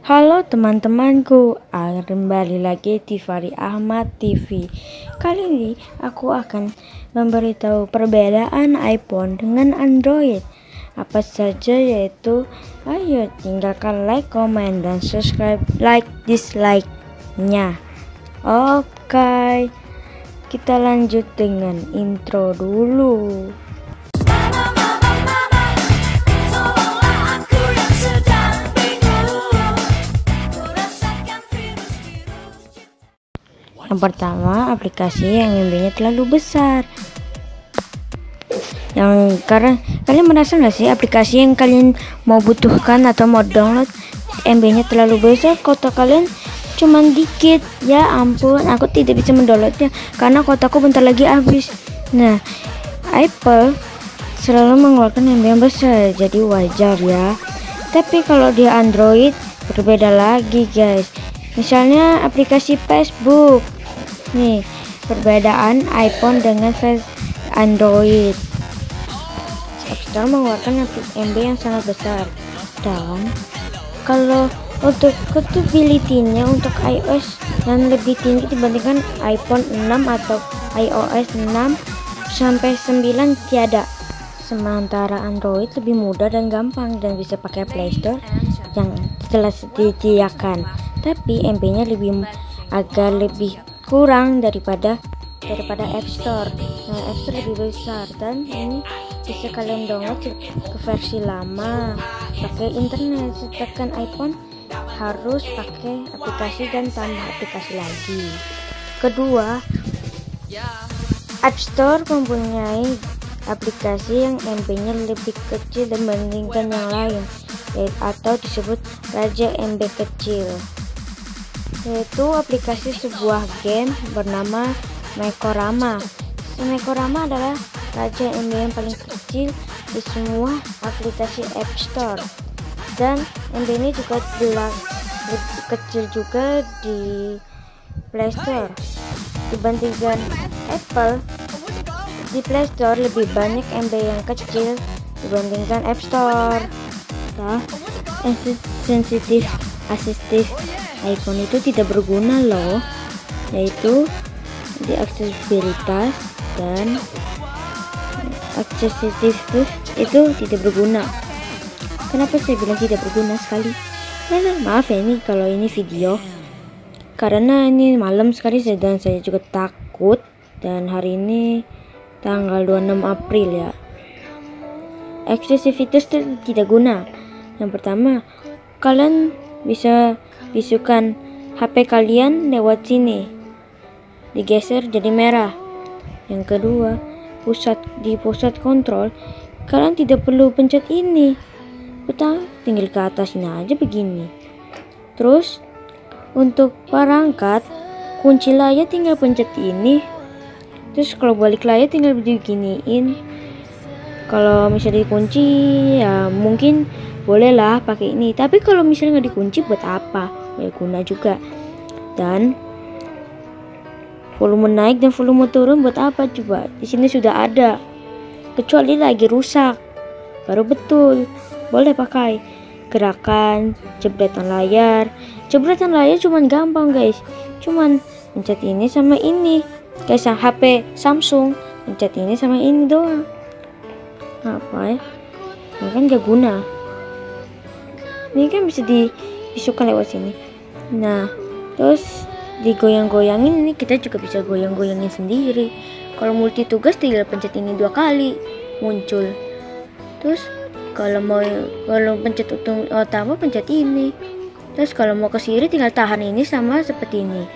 Halo teman-temanku, kembali lagi di Fari Ahmad TV. Kali ini aku akan memberitahu perbedaan iPhone dengan Android. Apa saja yaitu, ayo tinggalkan like, comment, dan subscribe, like, dislike-nya. Oke, kita lanjut dengan intro dulu. Yang pertama, aplikasi yang MB-nya terlalu besar. Karena kalian merasa nggak sih aplikasi yang kalian mau butuhkan atau mau download MB-nya terlalu besar, kota kalian cuman dikit. Ya ampun, aku tidak bisa mendownloadnya karena kotaku bentar lagi habis. Nah, Apple selalu mengeluarkan MB yang besar, jadi wajar ya. Tapi kalau di Android berbeda lagi guys. Misalnya aplikasi Facebook. Nih, perbedaan iPhone dengan Android. App Store mengeluarkan MB yang sangat besar. Dan kalau untuk capability-nya untuk iOS yang lebih tinggi dibandingkan iPhone 6 atau iOS 6 sampai 9 tiada. Sementara Android lebih mudah dan gampang dan bisa pakai Play Store yang telah disediakan. Tapi MB-nya agak lebih kurang daripada App Store. Nah, App Store lebih besar dan ini bisa kalian download ke versi lama pakai internet. Sedangkan iPhone harus pakai aplikasi dan tambah aplikasi lagi. Kedua, App Store mempunyai aplikasi yang MB-nya lebih kecil dibandingkan yang lain, atau disebut raja MB kecil, yaitu aplikasi sebuah game bernama Mekorama. Mekorama adalah raja MB yang paling kecil di semua aplikasi App Store, dan MB ini juga lebih kecil juga di Play Store. Dibandingkan Apple, di Play Store lebih banyak MB yang kecil dibandingkan App Store. Nah, sensitif asistif iPhone itu tidak berguna loh, yaitu di aksesibilitas dan aksesibilitas itu tidak berguna. Kenapa saya bilang tidak berguna sekali? Maaf ya, ini kalau ini video karena ini malam sekali dan saya juga takut, dan hari ini tanggal 26 April ya. Aksesibilitas itu tidak guna. Yang pertama, kalian bisa bisukan HP kalian lewat sini, digeser jadi merah. Yang kedua, pusat kontrol kalian tidak perlu pencet ini, tinggal ke atas ini aja begini. Terus untuk perangkat kunci layar tinggal pencet ini. Terus kalau balik layar tinggal beginiin. Kalau misalnya dikunci ya mungkin bolehlah pakai ini, tapi kalau misalnya nggak dikunci buat apa? Ya guna juga. Dan volume naik dan volume turun buat apa coba? Di sini sudah ada. Kecuali lagi rusak, baru betul boleh pakai. Gerakan jebretan layar cuman gampang guys, cuman pencet ini sama ini. Kayak HP Samsung, pencet ini sama ini doang. Apa ya? Ini kan gak guna. Ini kan bisa dibisukan lewat sini. Nah, terus digoyang-goyangin, ini kita juga bisa goyang-goyangin sendiri. Kalau multi tugas tinggal pencet ini 2 kali muncul. Terus kalau pencet utama pencet ini. Terus kalau mau ke sini tinggal tahan ini sama seperti ini.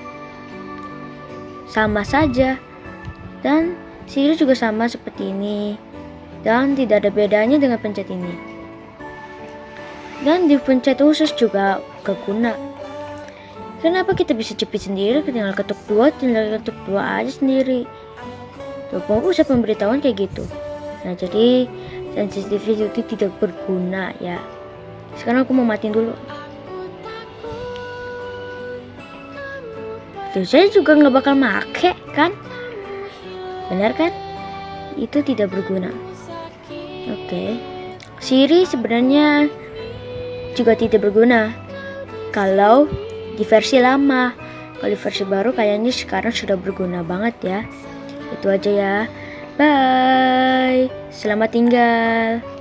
Sama saja. Dan Siri juga sama seperti ini. Dan tidak ada bedanya dengan pencet ini. Dan di pencet khusus juga keguna. Kenapa kita bisa cepet sendiri? Tinggal ketuk dua aja sendiri. Tuh, pusat pemberitahuan kayak gitu. Nah, jadi sensitivity itu tidak berguna ya. Sekarang aku mau matiin dulu. Tuh, saya juga nggak bakal make kan? Benar kan? Itu tidak berguna. Oke. Siri sebenarnya juga tidak berguna. kalau di versi lama. Kalau di versi baru kayaknya sekarang sudah berguna banget ya. Itu aja ya. Bye. Selamat tinggal.